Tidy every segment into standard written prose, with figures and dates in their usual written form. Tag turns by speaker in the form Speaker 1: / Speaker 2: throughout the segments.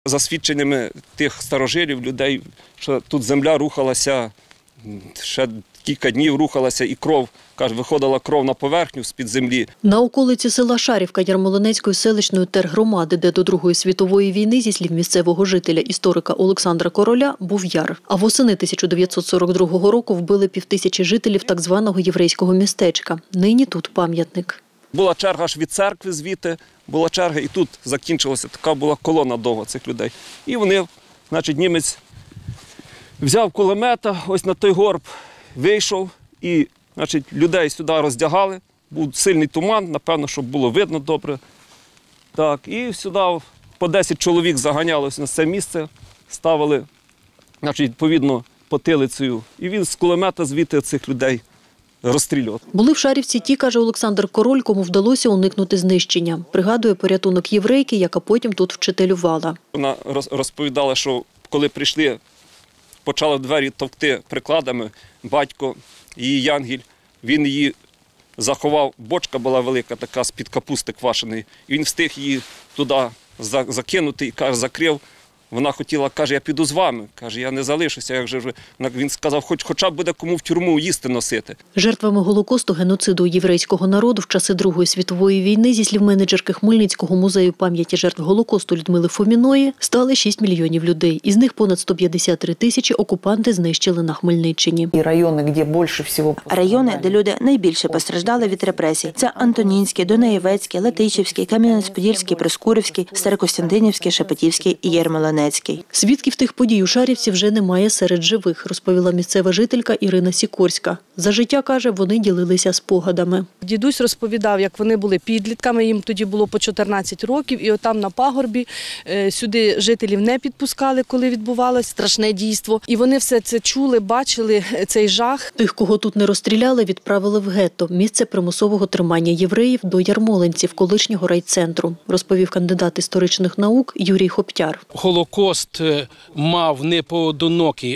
Speaker 1: За свідченнями тих старожилів, людей, що тут земля рухалася, ще кілька днів рухалася і кров, каже, виходила кров на поверхню з-під землі.
Speaker 2: На околиці села Шарівка Ярмолинецької селищної тергромади, де до Другої світової війни, зі слів місцевого жителя-історика Олександра Короля, був яр. А восени 1942 року вбили 5000 жителів так званого єврейського містечка. Нині тут пам'ятник.
Speaker 1: Була черга аж від церкви звідти, була черга, і тут закінчилася, така була колона довга цих людей. І вони, значить, німець взяв кулемета, ось на той горб вийшов і, значить, людей сюди роздягали. Був сильний туман, напевно, щоб було видно добре. Так, і сюди по 10 чоловік заганялось на це місце, ставили, значить, відповідно, потилицею. І він з кулемета звідти цих людей розстрілював.
Speaker 2: Були в Шарівці ті, каже Олександр Король, кому вдалося уникнути знищення. Пригадує порятунок єврейки, яка потім тут вчителювала.
Speaker 1: Вона розповідала, що коли прийшли, почали двері товкти прикладами, батько, її Янгіль, він її заховав, бочка була велика така, з-під капусти квашеної, і він встиг її туди закинути і, каже, закрив. Вона хотіла, каже, я піду з вами. Каже, я не залишуся. Як же він сказав, хоча б буде кому в тюрму їсти носити.
Speaker 2: Жертвами Голокосту, геноциду єврейського народу в часи Другої світової війни, зі слів менеджерки Хмельницького музею пам'яті жертв Голокосту Людмили Фоміної, стали 6 мільйонів людей. Із них понад 153 тисячі окупанти знищили на Хмельниччині.
Speaker 3: Райони, де люди найбільше постраждали від репресій. Це Антонінський, Дунаєвецький, Летичівський, Кам'янець-Подільський, Прискурівський, Старокостянтинівський, Шепетівський і Ярмолинецький.
Speaker 2: Свідків тих подій у Шарівці вже немає серед живих, розповіла місцева жителька Ірина Сікорська. За життя, каже, вони ділилися спогадами.
Speaker 4: Дідусь розповідав, як вони були підлітками, їм тоді було по 14 років, і отам на пагорбі сюди жителів не підпускали, коли відбувалося страшне дійство. І вони все це чули, бачили цей жах.
Speaker 2: Тих, кого тут не розстріляли, відправили в гетто – місце примусового тримання євреїв до Ярмолинців, колишнього райцентру, розповів кандидат історичних наук Юрій Хоптяр.
Speaker 5: Голокост мав не поодиноке,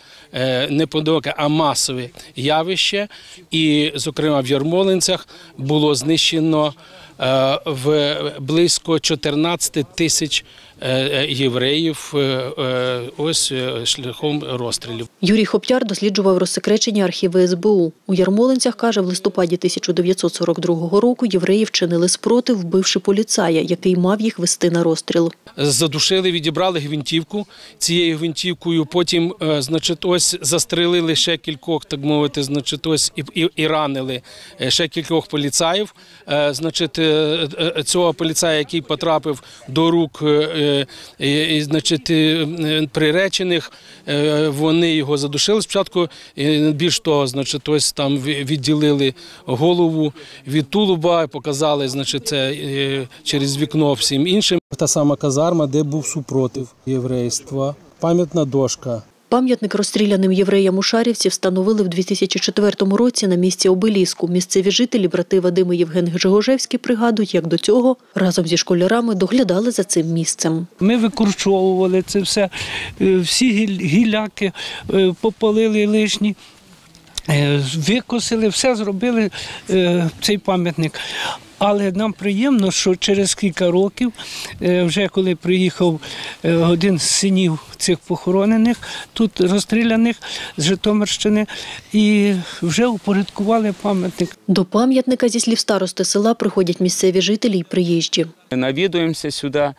Speaker 5: а масове явище. І, зокрема, в Ярмолинцях було знищено близько 14 тисяч євреїв ось шляхом розстрілів.
Speaker 2: Юрій Хоптяр досліджував розсекречені архіви СБУ. У Ярмолинцях, каже, в листопаді 1942 року євреї вчинили спротив, вбивши поліцая, який мав їх вести на розстріл.
Speaker 5: Задушили, відібрали гвинтівку. Цією гвинтівкою потім, значить, ось застрелили ще кількох, так мовити, значить, ось і ранили ще кількох поліцаїв. Значить, цього поліцая, який потрапив до рук значить, приречених, вони його задушили спочатку. Більш того, значить, ось там відділили голову від тулуба, показали, значить, це через вікно всім іншим. Та сама казарма, де був супротив єврейства, пам'ятна дошка.
Speaker 2: Пам'ятник розстріляним євреям у Шарівці встановили в 2004 році на місці обеліску. Місцеві жителі, брати Вадим і Євген Гжегожевський, пригадують, як до цього разом зі школярами доглядали за цим місцем.
Speaker 6: Ми викорчовували це все, всі гілляки попалили лишні, викосили, все зробили цей пам'ятник. Але нам приємно, що через кілька років, вже коли приїхав один з синів цих похоронених, тут розстріляних з Житомирщини, і вже упорядкували пам'ятник.
Speaker 2: До пам'ятника, зі слів старости села, приходять місцеві жителі і приїжджі.
Speaker 7: Навідуємося сюди.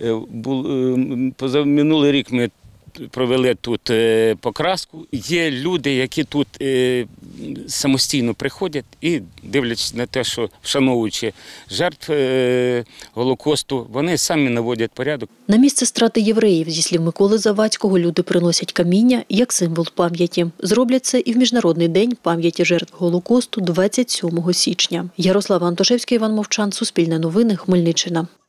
Speaker 7: Минулий рік ми провели тут покраску. Є люди, які тут самостійно приходять і, дивлячись на те, що вшановуючи жертв Голокосту, вони самі наводять порядок.
Speaker 2: На місце страти євреїв, зі слів Миколи Завадського, люди приносять каміння як символ пам'яті. Зроблять це і в Міжнародний день пам'яті жертв Голокосту 27 січня. Ярослава Антошевська, Іван Мовчан, Суспільне новини, Хмельниччина.